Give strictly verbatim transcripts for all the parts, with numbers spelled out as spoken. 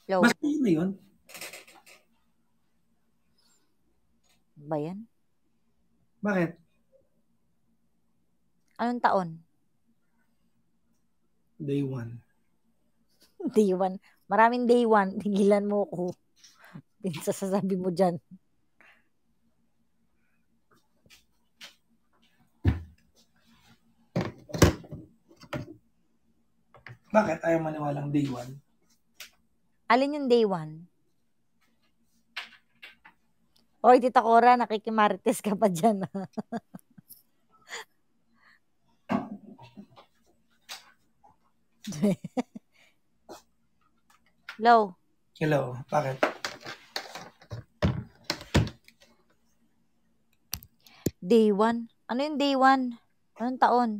Low. Basta yun na yun. Ba yan? Bakit? Anong taon? Day one. Day one. Maraming day one. Tigilan mo ko. Sasasabi mo dyan. Bakit? Ayaw maniwalang day one? Alin yung day one? Oy, Tita Cora, nakikimarites ka pa dyan. Hello. Hello. Bakit? Day one? Ano yung day one? Anong taon?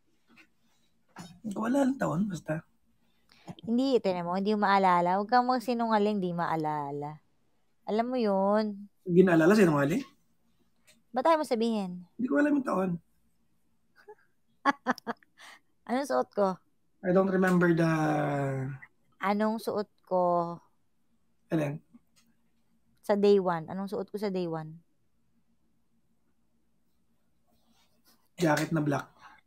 Wala lang taon, basta. Hindi, tinan mo, hindi mo maalala. Huwag kang magsinungaling, hindi maalala. Alam mo yun. Hindi naalala, sinungaling? Ba't tayo mo sabihin? Hindi ko alam yung taon. Anong suot ko? I don't remember the... Anong suot ko? Alin? Sa day one. Anong suot ko sa day one? Jacket na black.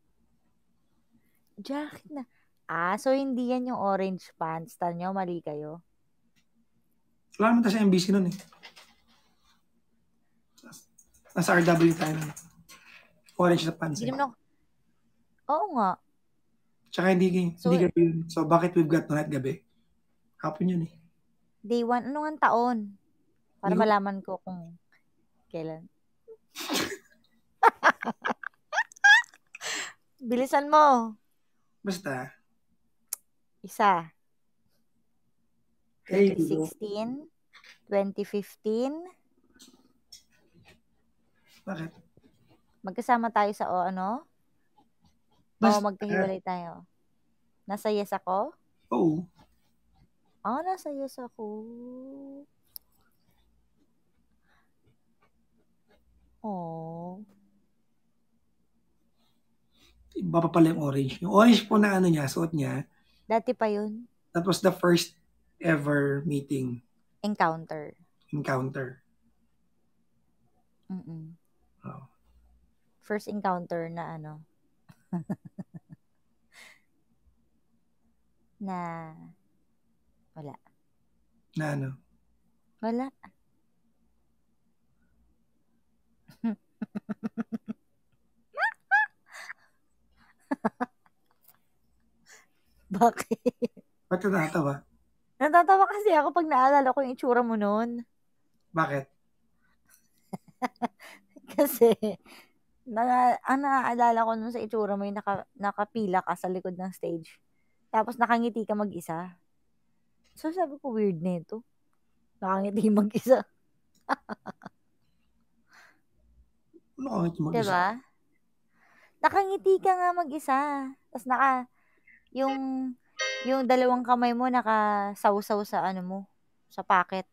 Jacket na. Ah, so hindi yan yung orange pants. Tanyo, mali kayo. Wala naman tayo sa M B C nun eh. Nasa R W tayo nun. Orange na pants. Hindi Eh. naman ako. Oo nga. Tsaka hindi, So, hindi gabi yun. So, bakit we've got tonight gabi? Hapon yun eh. Day one. Ano nga taon? Para Hindi ko- malaman ko kung kailan. Bilisan mo. Basta. Isa. Hey, twenty sixteen, twenty fifteen. bakit? Magkasama tayo sa o ano? Basta. O magkahiwalay tayo. Nasa yes ako? Oo. Ah, nasa yes ako. Oh. Iba pa pala yung orange. Yung orange po na ano niya, suot niya, Dati pa yun. that was the first ever meeting, Encounter. encounter. Mm-mm. Oh. First encounter na ano. na wala. Na ano? Wala. Bakit? Ba't ka natatawa? Natatawa kasi ako pag naalala ko yung itsura mo noon. Bakit? Kasi, na, ang naaalala ko nun sa itsura mo yung naka, nakapila ka sa likod ng stage. Tapos nakangiti ka mag-isa. So sabi ko, weird nito. Nakangiti mag-isa. Ano ka ito mag-isa? Diba? Nakangiti ka nga mag-isa. Tapos naka, yung, yung dalawang kamay mo nakasaw-saw sa ano mo, sa pocket.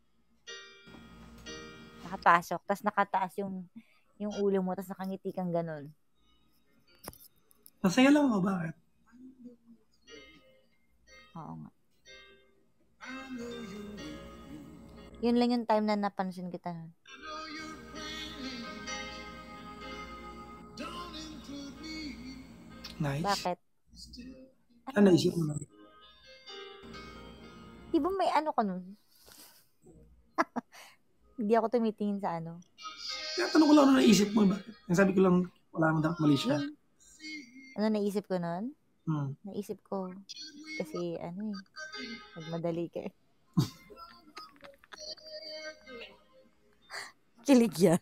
Nakapasok. Tapos nakataas yung, yung ulo mo. Tapos nakangiti kang ganun. Masaya lang ako, bakit? Oo nga. Yun lang yung time na napansin kita nun. Nice. Bakit? Ano, naisip mo na? Di ba may ano ka nun? Hindi ako tumitingin sa ano. Kaya tanong ko lang ano naisip mo, bakit? Yung sabi ko lang, wala naman dapat mali siya. Yung, ano naisip ko nun? Hmm. Naisip ko, kasi ano eh, magmadali ka eh. Kilig yan.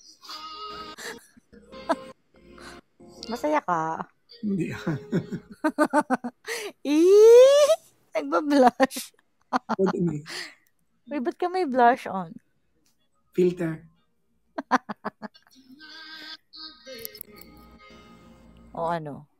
Masaya ka. Hindi. Eee! Nagbablush. What do you mean? Uy, ba't ka may blush on? Filter. O ano?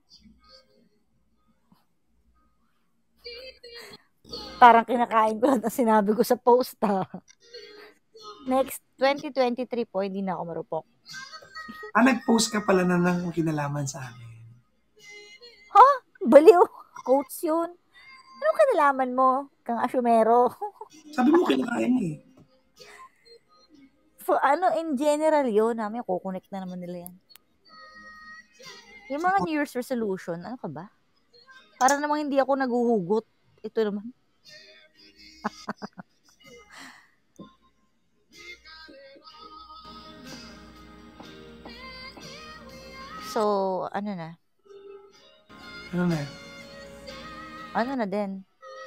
Parang kinakain ko lang ang sinabi ko sa post ha. Next, twenty twenty-three po, hindi na ako marupok. Ah, nag-post ka pala na ng kinalaman sa akin. Ha? Baliw. Quotes yun. Anong kinalaman mo? Kang asyumero. Sabi mo, kinakain mo eh. For, ano, in general yun, namin, kukonect na naman nila yan. Yung mga New Year's resolution, ano ka ba? Para namang hindi ako naguhugot. Ito naman. So, ano na? Ano na? Ano na din?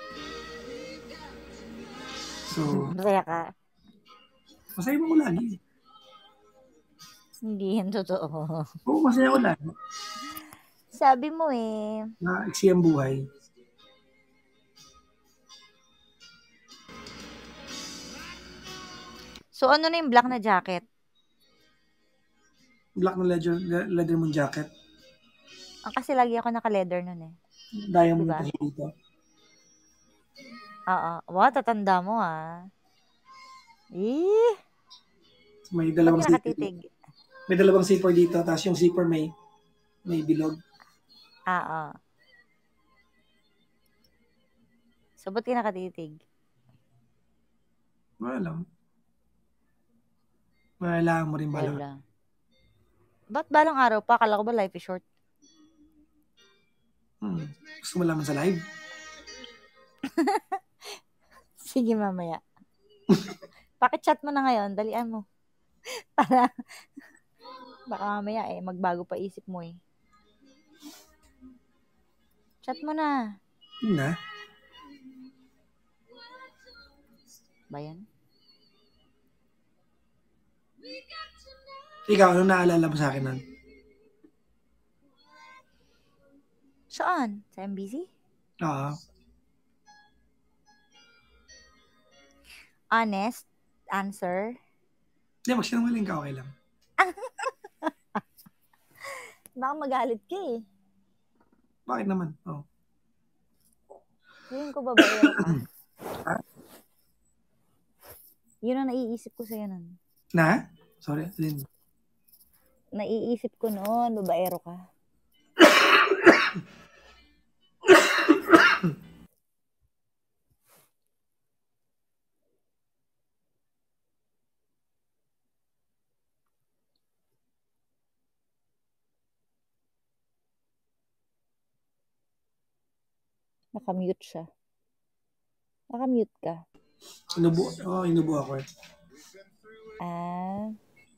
So, Masaya ka? masaya mo ko lagi. Hindi yan totoo. Oo, masaya ko lagi. Sabi mo eh. Na iksi ang buhay. So, ano na yung black na jacket? Black na leather, leather mong jacket. Ang kasi lagi ako naka-leather nun eh. Diamond Diba? kasi dito. Oo. Wow, tatanda mo ah. Eh, May ba't dalawang ka zipper. nakatitig? May dalawang zipper dito, tapos yung zipper may may bilog. Ah, oo. So, ba't ka nakatitig? Wala lang. Malalaman mo rin balang. Wala. Ba't balang araw pa? Akala ko ba life is short? Hmm. Gusto mo laman sa live? Sige, mamaya. Pakichat mo na ngayon. Dalian mo. Para, baka mamaya eh, magbago pa isip mo eh. Chat mo na. Yun na. Bayan? Ikaw, ano naalala mo sa akin nun? Saan? Sa M B C? Oo. Honest answer? Hindi, magsinungaling ka, okay lang. Baka magalit ka eh. Bakit naman? Oh. Feeling ko babaero ka. Ha? Yun ang naiisip ko sa'yo nun. Na? Sorry, Lynn. Naiisip ko noon, babaero ka. Nakamute siya. Nakamute ka. Inubo, oh, inubo ako eh. Ah.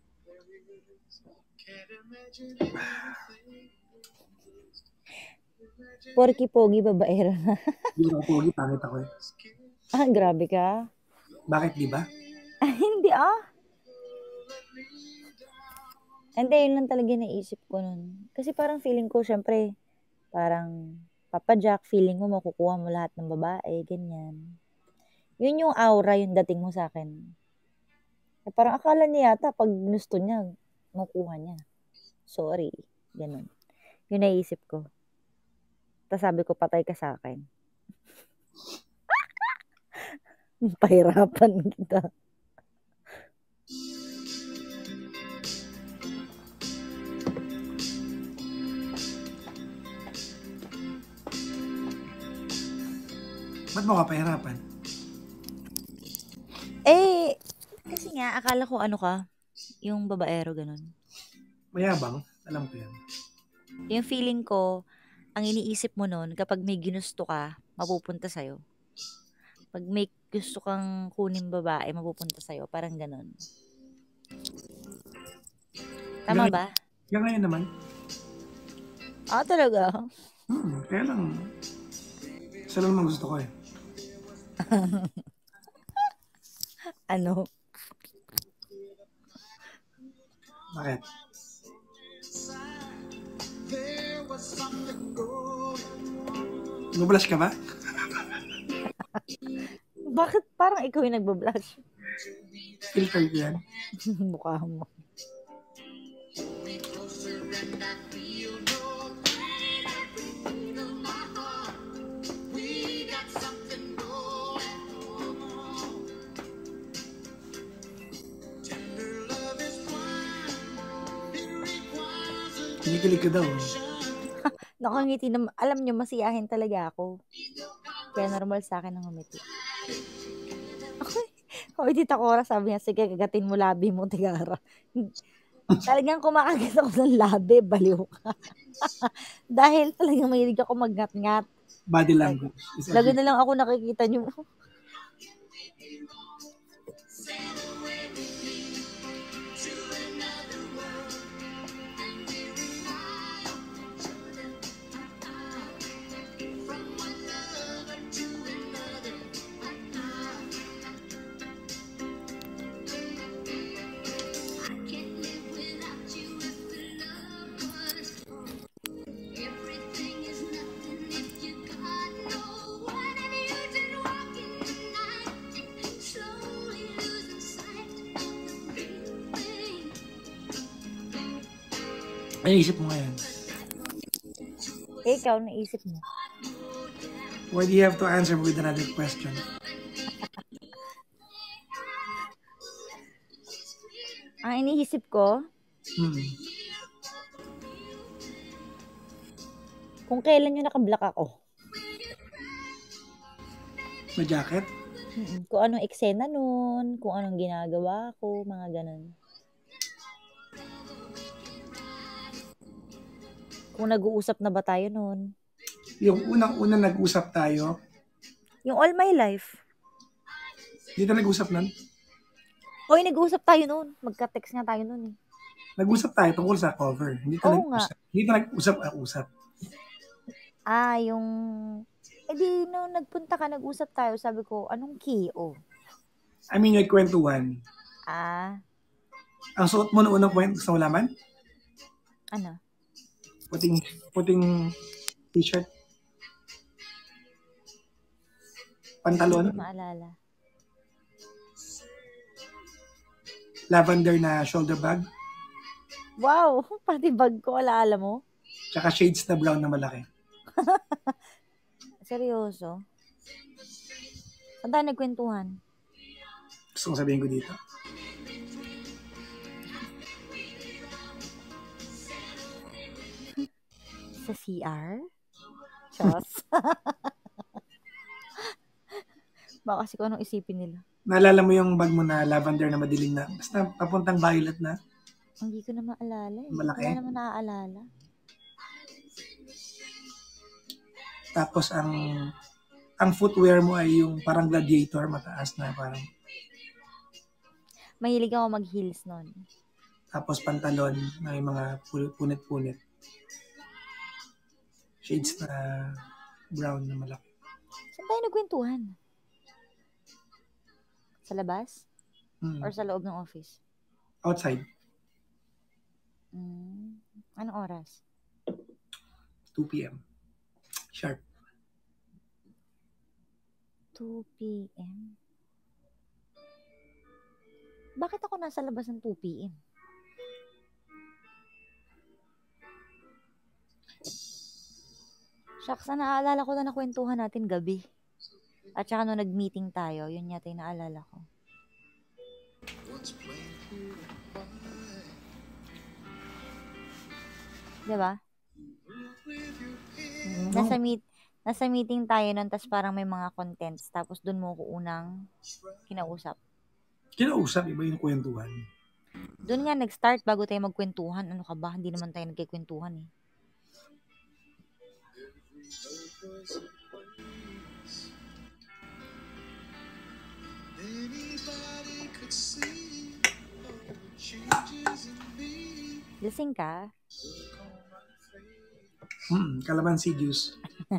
Porky Pogi, babaero na. Hindi ako pogi, pangit ako eh. Ah, grabe ka. Bakit, di ba? Ah, hindi ah. Hindi, yun lang talaga naisip ko nun. Kasi parang feeling ko, syempre, parang, Papa Jack, feeling mo makukuha mo lahat ng babae, ganyan. Yun yung aura, yung dating mo sa akin. Eh, parang akala niya yata, pag gusto niya, makuha niya. Sorry. Ganun. Yun naisip ko. Tapos sabi ko, patay ka sa akin. Pahirapan kita. Ba't mo ka pahirapan? Eh, kasi nga, akala ko ano ka, yung babaero, ganun. Mayabang, alam ko yan. Yung feeling ko, ang iniisip mo nun, kapag may ginusto ka, mapupunta sa'yo. Pag may gusto kang kunin babae, mapupunta sa'yo. Parang ganun. Tama Ganun- ba? Kaya ngayon naman. Ah, talaga? Hmm, kaya lang. Isa lang naman gusto ko eh. Ano? Bakit? Nublash ka ba? Bakit parang ikaw yung nagbablush? Filter ko yan. Mukha mo. Kinikilig ka daw. Nakangiti na, alam nyo, masiyahin talaga ako. Kaya Kaya normal sa akin ang ngumiti. Hoy, Tita Cora, sabi niya, sige, kagatin mo labi mo, Tigara. Talagang kumakagat ako ng labi, baliw ka. Dahil talagang mahilig ako magngat-ngat. Body language. is Lagi everything. na lang ako nakikita niyo. Ano isip mo ngayon? Eh, ikaw, naisip mo. Why do you have to answer with another question? Ang iniisip ko, Hmm. kung kailan yung nakablock ako. May jacket? Mm-mm. Kung anong eksena nun, kung anong ginagawa ko, mga ganun. Kung nag-uusap na ba tayo nun. Yung unang-unang nag-usap tayo, Yung all my life. hindi tayo nag-usap nun. Hoy, nag-uusap tayo nun. Magka-text nga tayo nun eh. Nag-usap tayo tungkol sa cover. Hindi tayo Oo nga. nag-usap. Hindi tayo nag-usap, usap. Ah, yung... Eh di, nung nagpunta ka, nag-usap tayo, sabi ko, anong key? Oh. I mean, yung kwentuhan. Ah, Ang suot mo noong unang kwento, gusto mo laman? ano? Puting, puting t-shirt. Pantalon. Hindi maalala. Lavender na shoulder bag. Wow, pati bag ko, alaala mo? Tsaka shades na brown na malaki. Seryoso? Saan tayo nagkwentuhan? Gusto kong sabihin ko dito. Sa C R? Chos. Baka kasi kung anong isipin nila. Naalala mo yung bag mo na lavender na madilim na, basta papuntang violet na? Hindi ko na maalala eh. Malaki? Wala naman naaalala. Tapos ang ang footwear mo ay yung parang gladiator, mataas na parang. Mahilig ako mag-heels nun. Tapos pantalon na yung mga punit-punit. Shades na brown na malaki. Saan tayo nagkwentuhan? Sa labas? Hmm. Or sa loob ng office? Outside, Mm. Anong oras? two p.m. Sharp. two p.m. Bakit ako nasa labas ng two p.m.? Shucks, na naaalala ko na nakwentuhan natin gabi. At saka nung nag-meeting tayo, yun yata yung naalala ko. Diba? Nasa meet nasa meeting tayo nun, tapos parang may mga contents, tapos dun mo ko unang kinausap. Kinausap, iba yung kwentuhan. Dun nga nag-start bago tayo magkwentuhan. Ano ka ba? Hindi naman tayo nagkikwentuhan eh. Lasing ka? Hmm, calamansi juice.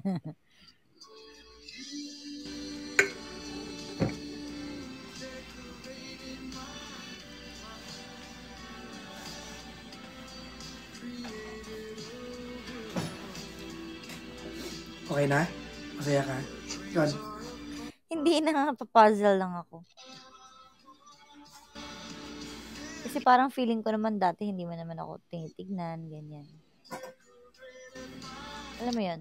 Okay na? Masaya ka? Yun. Hindi na, papuzzle lang ako. Kasi parang feeling ko naman dati hindi mo naman ako tinitignan, ganyan. Alam mo yun?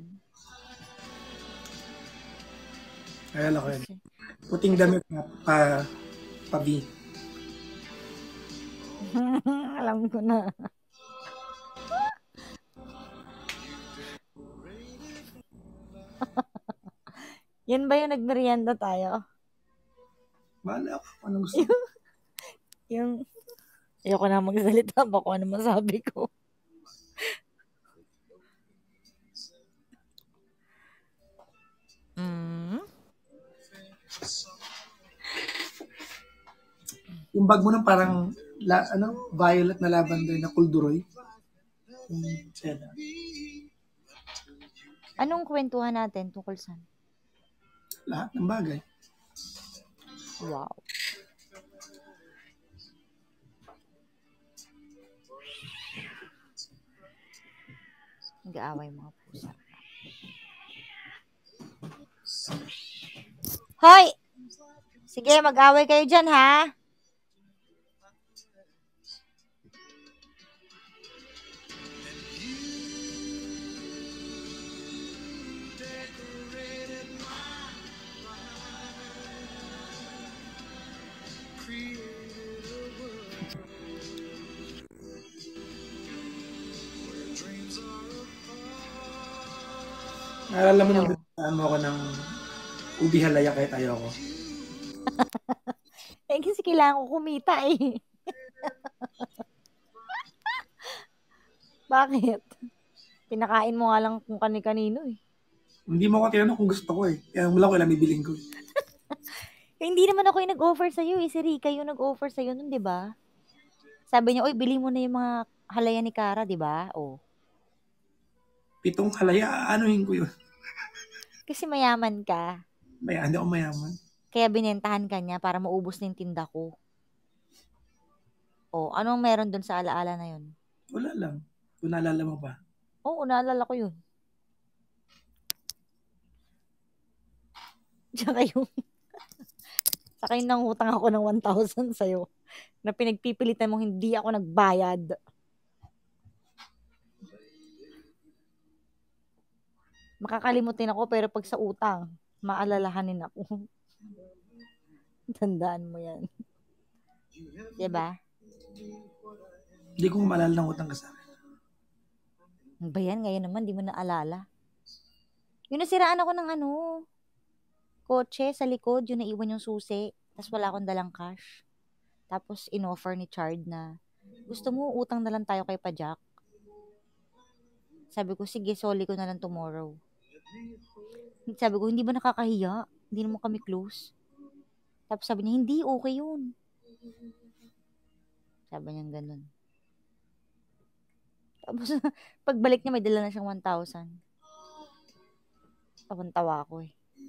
Ayala ko yun. Kasi, Puting damit na pa, pa-V. alam ko na. Yan ba yung nagmerienda tayo? Bahala ako. Anong gusto? Yung, ayoko na magsalita ba kung ano masabi ko. Mm. Yung bag mo nang parang la, ano, violet na lavender na kulduroy. Yung seda. Anong kwentuhan natin tungkol saan? Lahat ng bagay. Wow. Nag-aaway mga pusa. Hoy! Sige, mag-away kayo dyan, ha? Naalala mo nung ano ako ng ubi halaya kahit ayoko. Eh, kasi kailangan ko kumita eh. Bakit? Pinakain mo nga lang kung kani-kanino eh. Hindi mo ako tinanong kung gusto ko eh. Kaya wala ko ilang bibiling ko eh. Eh, hindi naman ako yung nag-offer sa'yo eh. Si Rika yung nag-offer sa'yo nun, di ba? Sabi niya, oy, bili mo na yung mga halaya ni Cara, di ba? Oh. Pitong halaya, anuhin ko yun. Kasi mayaman ka. May hindi ako mayaman. Kaya binentahan ka niya para maubos na yung tinda ko. Oh, anong meron dun sa alaala na yun? Wala lang. Kung naalala mo ba? Oo, naalala ko yun. Tsaka yung saka yung nangutang ako ng one thousand sa'yo na pinagpipilitan mong hindi ako nagbayad. Makakalimutin ako pero pag sa utang, maalalahanin ako. Tandaan mo yan. Diba? Hindi ko maalala ng utang ka sa akin. Ano ba yan? Ngayon naman, di mo naalala. Yung nasiraan ako ng ano, kotse sa likod, yung naiwan yung susi. Tapos wala akong dalang cash. Tapos in-offer ni Chard na, gusto mo utang na lang tayo kay Pajak? Sabi ko, sige, soli ko na lang tomorrow. Sabi ko, hindi ba nakakahiya? Hindi naman kami close. Tapos sabi niya, hindi, okay yun. Sabi niya ganun. Tapos, pagbalik niya, may dala na siyang one thousand. Tawang-tawa ako eh.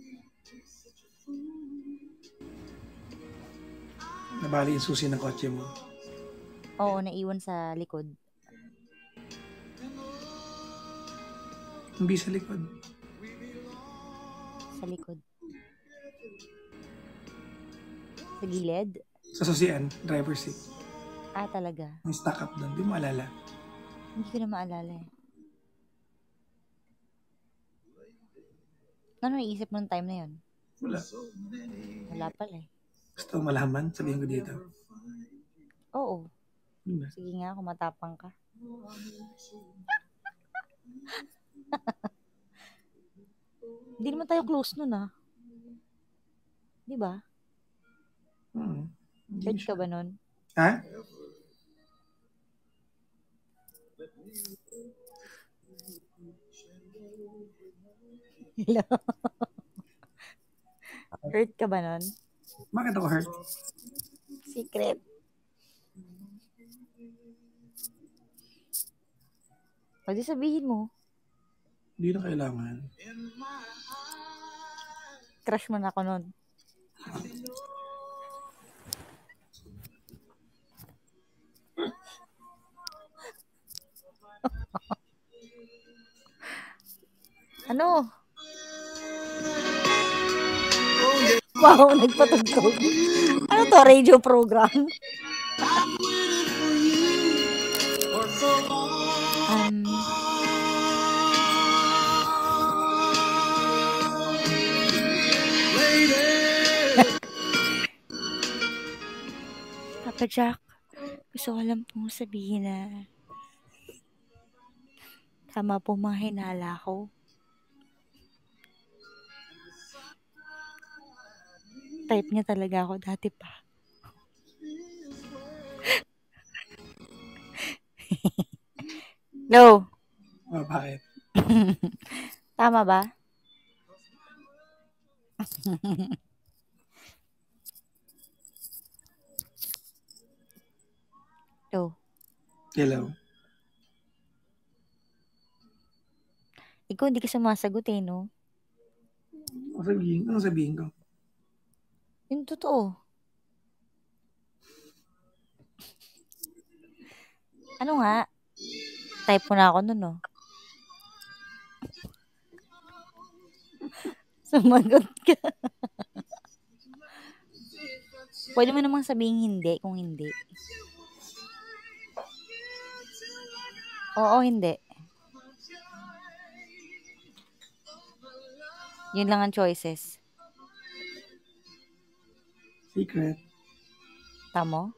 Nabali yung susi ng kotse mo. Oo, naiwan sa likod. Hindi sa likod. Sa likod. Sa gilid? Sa susian, driver seat. Ah, talaga? May stock up doon. Di mo alala. Hindi ko na maalala eh. Ano naisip mo ng time na yun? Wala. Wala pala eh. Gusto mo malaman? Sabihin ko dito. Oo. Diba? Sige nga, kung matapang ka. Hindi naman tayo close nun ah. Di ba? Hmm. Hurt ka ba nun? Ha? Hello? Hurt ka ba nun? Bakit ako hurt? Secret. Pwede sabihin mo. Hindi na kailangan. Crush mo na ako nun. Ano? Wow, nagpatugtog. Ano to, radio program? um, Papa Jack, gusto ko lang pong sabihin na tama po mga hinala ko. Type niya talaga ako dati pa. No. Oh, bakit? Tama ba? No. Hello. Ikaw hindi ka sumasagot eh, no? Ano sabihin? Ano sabihin ko? Yung totoo. Ano nga? Type mo na ako nun, no? Sumagot ka. Pwede mo namang sabihin hindi kung hindi. Oo, hindi. Yun lang ang choices. Secret. Tamo?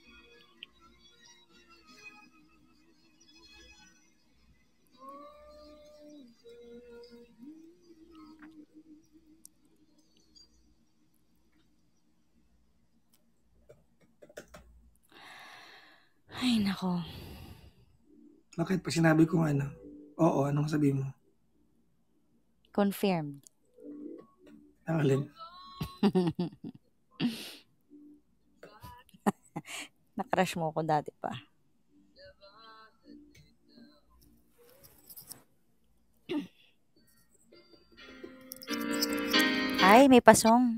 Ay, nako. Bakit? Pag sinabi kong ano, oo, anong sabihin mo? Confirmed. Ang alin? Nakrush mo ko dati pa. Ay, may pasong.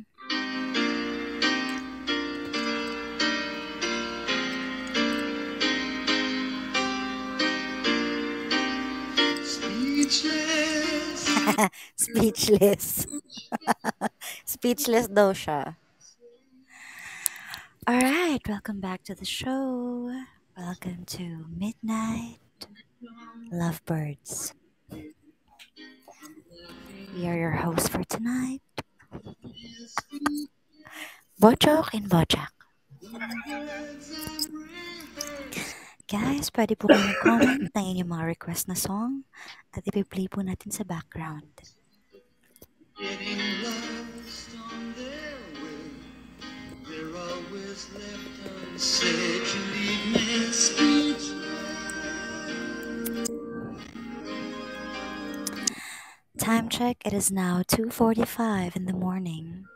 Speechless. Speechless daw siya. Alright, welcome back to the show. Welcome to Midnight Lovebirds. We are your hosts for tonight. Bochok and Bochak. Guys, pwede po kayo mag-comment ng inyong mga request na song at ipi-play po natin sa background. Getting lost on their way, they're always left unsaid. You leave me speechless. Time check, it is now two forty-five in the morning.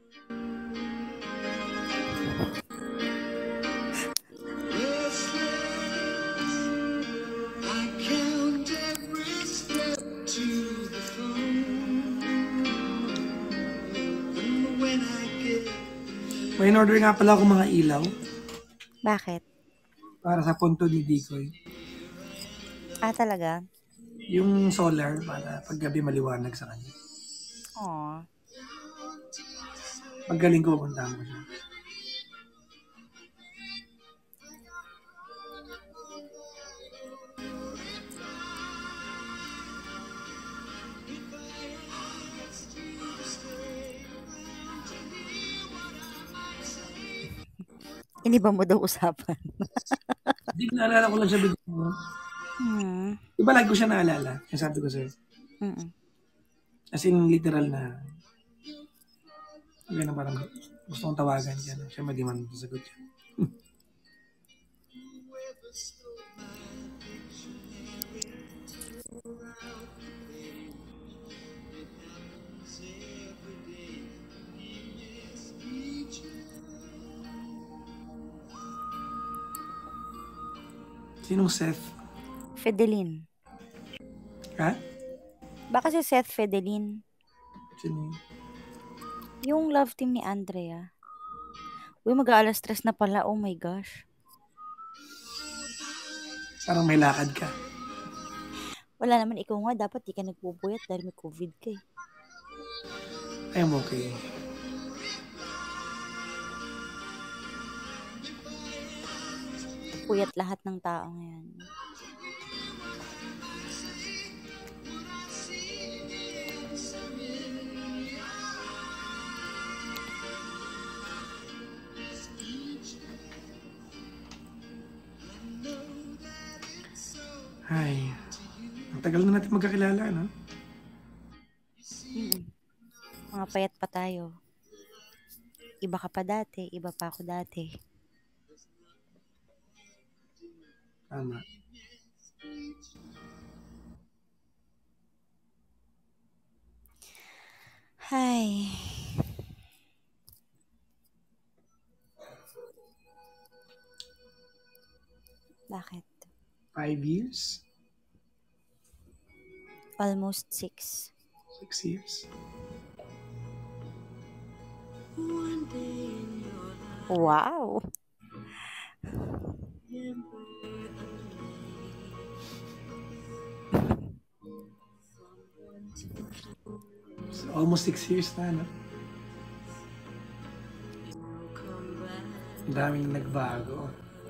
May in-order nga pala ako mga ilaw. Bakit? Para sa punto ni Dikoy. Ah, talaga? Yung solar, para paggabi maliwanag sa kanya. Aww. Paggaling ko, puntahan ko siya. Iniba mo daw usapan. Hindi, naalala ko lang siya bigla. Hmm. Iba lagi ko siya naalala. Yung sabi ko sa'yo. Mm-mm. As in, literal na. Gano'n parang gusto kong tawagan. Gano'n. Siya hindi man sasagot siya. Sinong Seth? Fedelin. Ha? Baka si Seth Fedelin. Sino yun? Yung love team ni Andrea. Uy, mag-aalas stress na pala. Oh my gosh. Parang may lakad ka. Wala naman, ikaw nga. Dapat di ka nagpupuyat dahil may COVID ka eh. I'm okay. Puyat lahat ng tao ngayon. Ay, ang tagal na natin magkakilala, no? Mm-mm. Mga payat pa tayo. Iba ka pa dati, iba pa ako dati. Tama. Hay. Bakit? Five years? Almost six. Six years? Wow. So, almost six years na, no? Ang daming nagbago.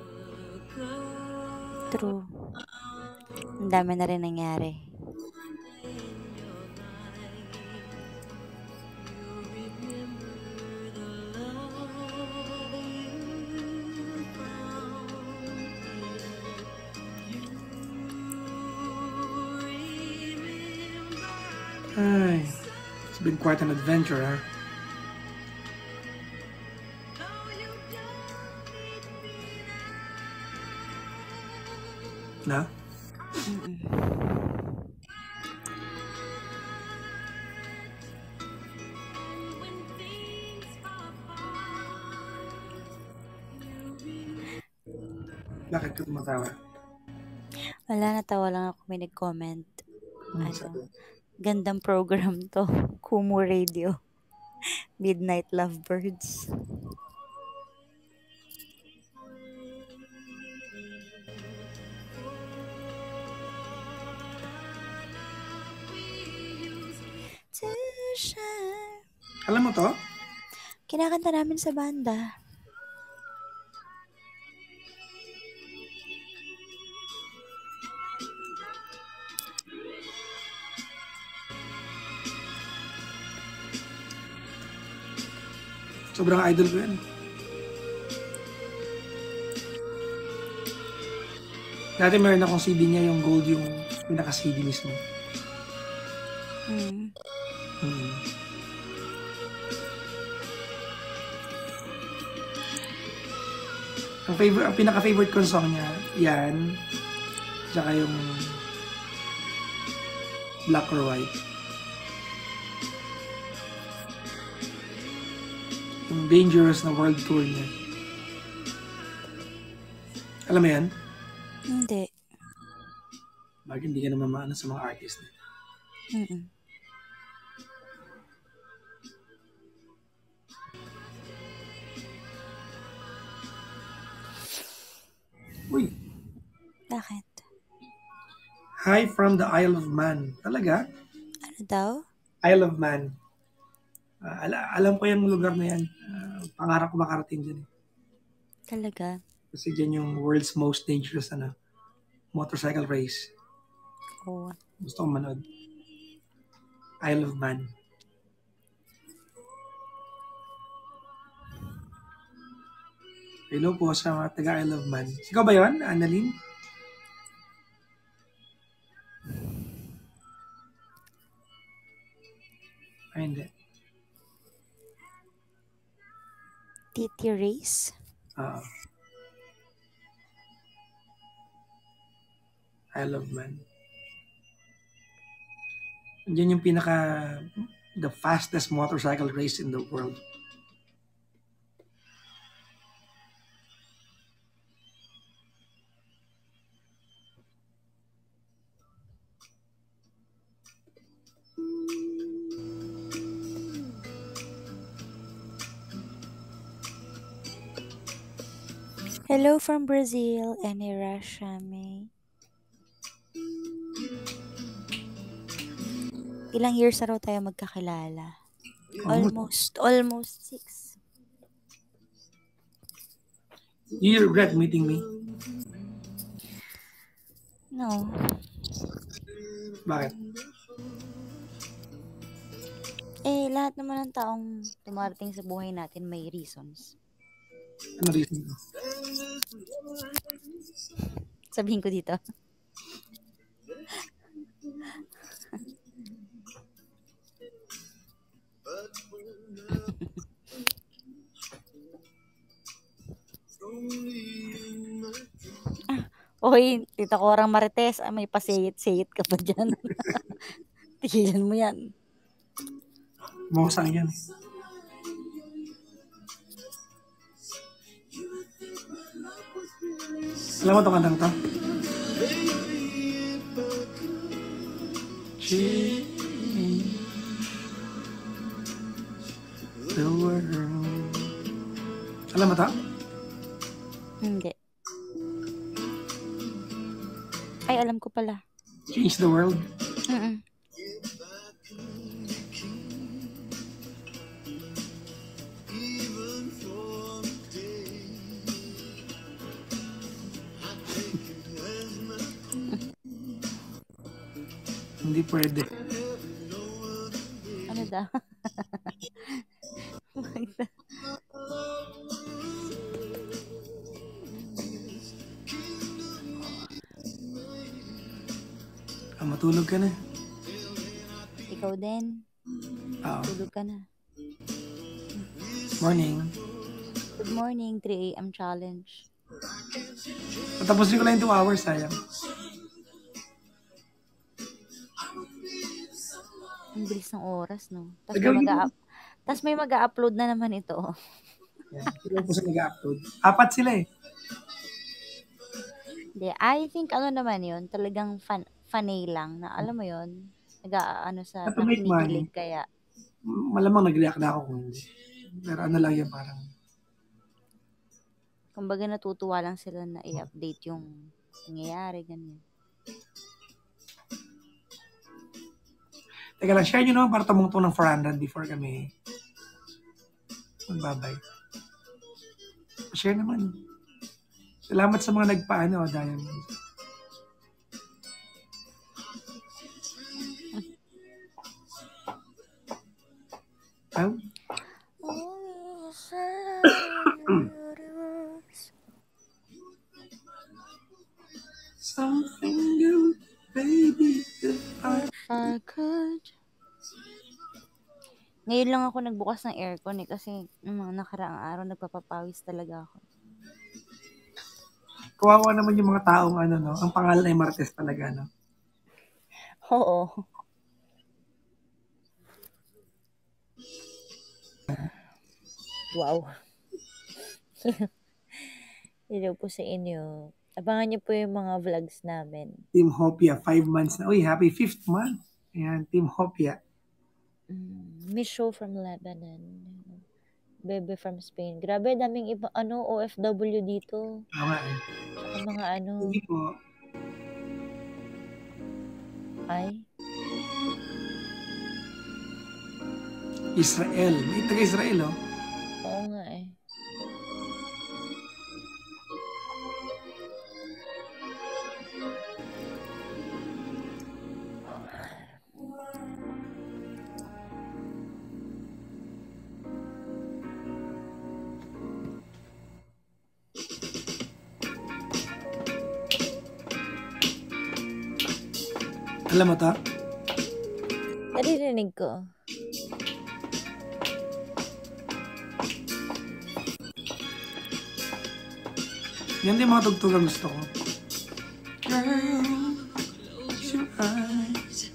True. Ang dami na rin nangyari. Ay, it's been quite an adventure, huh? Na? Mm-mm. Bakit ka tumatawa? Wala, natawa lang ako, may nag-comment. Hmm, Ano? sabi. Gandang program to. Kumu Radio. Midnight Lovebirds. To shine. Alam mo to? Kinakanta namin sa banda. Sobrang idol ko yan. Dati meron akong C D niya, yung gold, yung pinaka-C D mismo. Mm. Mm. Ang favorite, ang pinaka-favorite kong song niya, yan. Tsaka yung Black or White. Yung Dangerous na world tour niya. Alam mo yan? Hindi. Bakit hindi ka naman maano sa mga artist na? Mm-mm. Uy! Bakit? Hi from the Isle of Man. Talaga? Ano daw? Isle of Man. Ah, ala- alam ko yung lugar na yan. Ah, pangarap ko makarating dyan. eh. Talaga? Kasi dyan yung world's most dangerous ano, motorcycle race. Oo. Gusto ko manood. Isle of Man. Hello po sa mga taga Isle of Man. Ikaw ba yun, Annalyn? Ay, hindi. Titi Race? Oo. Isle of Man. Diyan yung pinaka the fastest motorcycle race in the world. Hello from Brazil, Any Russia, May. Ilang years na raw tayo magkakilala? Almost, almost six. Do you regret meeting me? No. Bakit? Eh, lahat naman ng taong tumarating sa buhay natin may reasons. Ano reason ko? Sabihin ko dito. Hoy, Tita Corang Marites, ah, may pasayit-sayit ka pa dyan. Tigilan mo yan. Mosang yan. Alam mo itong kantang to? Change the world. Alam mo to? Hindi. Ay, alam ko pala. Change the world. Mm-mm. Hindi pwede. Ano daw? Ah, matulog ka na. Ikaw din. Oo. Tulog ka na. Morning. Good morning, three a.m. challenge. Patapusin ko lang yung two hours, sayang. Ang bilis ng oras, no? Tapos may Gagawin mo. mag-a- tas may mag-upload na naman ito. Yan. Sila po sa nag-upload. Apat sila eh. Hindi, I think ano naman yun, talagang fan, fanay lang na alam mo yun, nag-ano sa To make money. nakinikilig kaya. Malamang nag-react na ako kung hindi. Pero ano lang yan, parang Kumbaga natutuwa lang sila na i-update yung nangyayari, ganyan. teka lang, share nyo naman para tumungtong ng four hundred before kami magbabay. Share naman. Salamat sa mga nagpaano, Diamond. Ah? Something new, baby, if I... If I could. Ngayon lang ako nagbukas ng aircon eh kasi ng mga nakaraang araw nagpapapawis talaga ako. Kawawa naman yung mga taong ano, no? Ang pangalan ay Martes talaga, no? Oo. Wow. Hello po sa inyo. Abangan niyo po yung mga vlogs namin. Team Hopia, five months na. Uy, happy fifth month. Ayan, Team Hopia. Mm, Miss Show from Lebanon. Bebe from Spain. Grabe, daming iba, ano, O F W dito. Oo nga eh. Saka mga ano, Hindi po. ay, Israel. May taga-Israel, oh. oo nga eh. Alam mo to? Naririnig ko. Yan din mga tugtog ang gusto ko. Girl, close your eyes.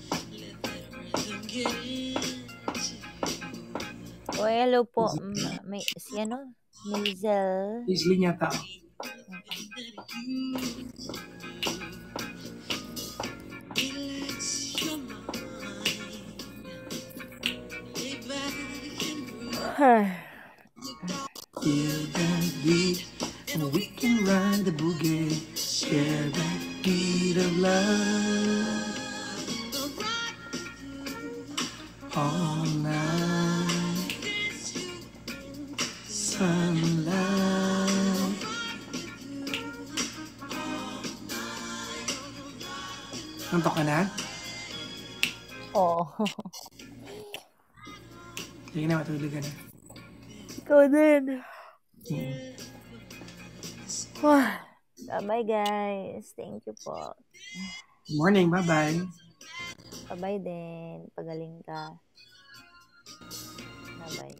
O, hello po. Mm, May, si ano? Maisel. Easily niya tao. Feel that beat and we can ride the boogie. Share that beat of love all night. Sunlight. Nantok ka na? Oo. Sige na, matulog ka na. Ikaw din. Hmm. Bye guys. Thank you po. Good morning, bye-bye. Bye-bye din. Pagaling ka. Bye-bye.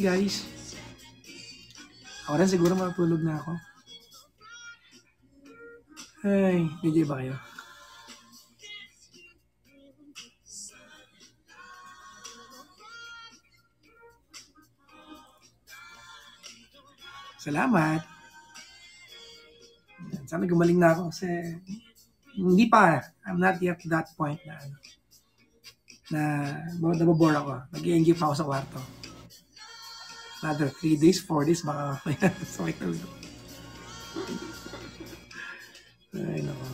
guys. Ako rin siguro matulog na ako. Ay, medyo ba kayo? Salamat. Sana gumaling na ako kasi hindi pa. I'm not yet to that point na ano, na nababore ako. Nag-i-enjoy pa ako sa kwarto. Another three days, four days, baka sakit na ulo. Ay, nako.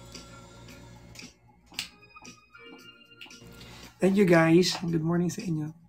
Thank you guys. Good morning sa inyo.